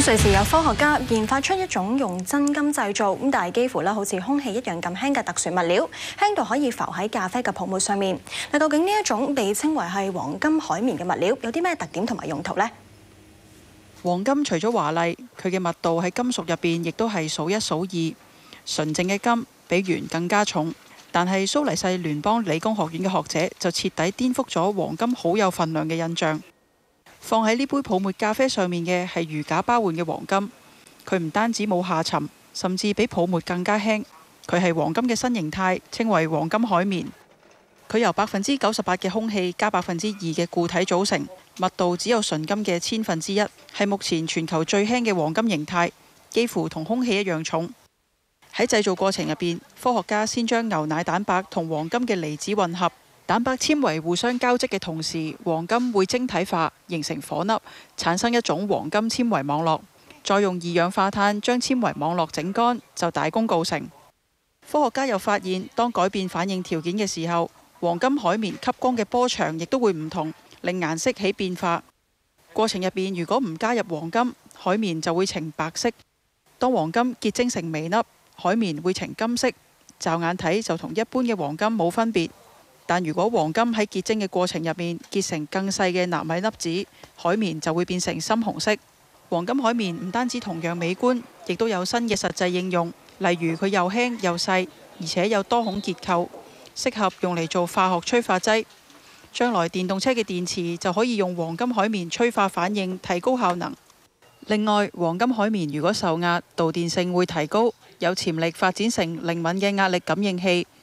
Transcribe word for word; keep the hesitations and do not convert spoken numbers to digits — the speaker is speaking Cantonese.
瑞士有科學家研發出一種用真金製造咁，但係幾乎咧好似空氣一樣咁輕嘅特殊物料，輕到可以浮喺咖啡嘅泡沫上面。嗱，究竟呢一種被稱為係黃金海綿嘅物料有啲咩特點同埋用途呢？ 黃金除咗華麗，佢嘅密度喺金屬入邊亦都係數一數二。純正嘅金比鉛更加重，但係蘇黎世聯邦理工學院嘅學者就徹底顛覆咗黃金好有份量嘅印象。放喺呢杯泡沫咖啡上面嘅係如假包換嘅黃金，佢唔單止冇下沉，甚至比泡沫更加輕。佢係黃金嘅新形態，稱為黃金海綿。佢由百分之九十八嘅空氣加百分之二嘅固體組成，密度只有純金嘅千分之一，係目前全球最輕嘅黃金形態，幾乎同空氣一樣重。喺製造過程入邊，科學家先將牛奶蛋白同黃金嘅離子混合。蛋白纖維互相交織嘅同時，黃金會晶體化，形成顆粒，產生一種黃金纖維網絡。再用二氧化碳將纖維網絡整乾，就大功告成。科學家又發現，當改變反應條件嘅時候，黃金海綿吸光嘅波長亦都會唔同，令顏色起變化。過程入邊如果唔加入黃金，海綿就會呈白色。當黃金結晶成微粒，海綿會呈金色，驟眼睇就同一般嘅黃金冇分別。但如果黃金喺結晶嘅過程入面結成更細嘅納米粒子，海綿就會變成深紅色。黃金海綿唔單止同樣美觀，亦都有新嘅實際應用，例如佢又輕又細，而且有多孔結構，適合用嚟做化學催化劑。將來電動車嘅電池就可以用黃金海綿催化反應，提高效能。另外，黃金海綿如果受壓，導電性會提高，有潛力發展成靈敏嘅壓力感應器。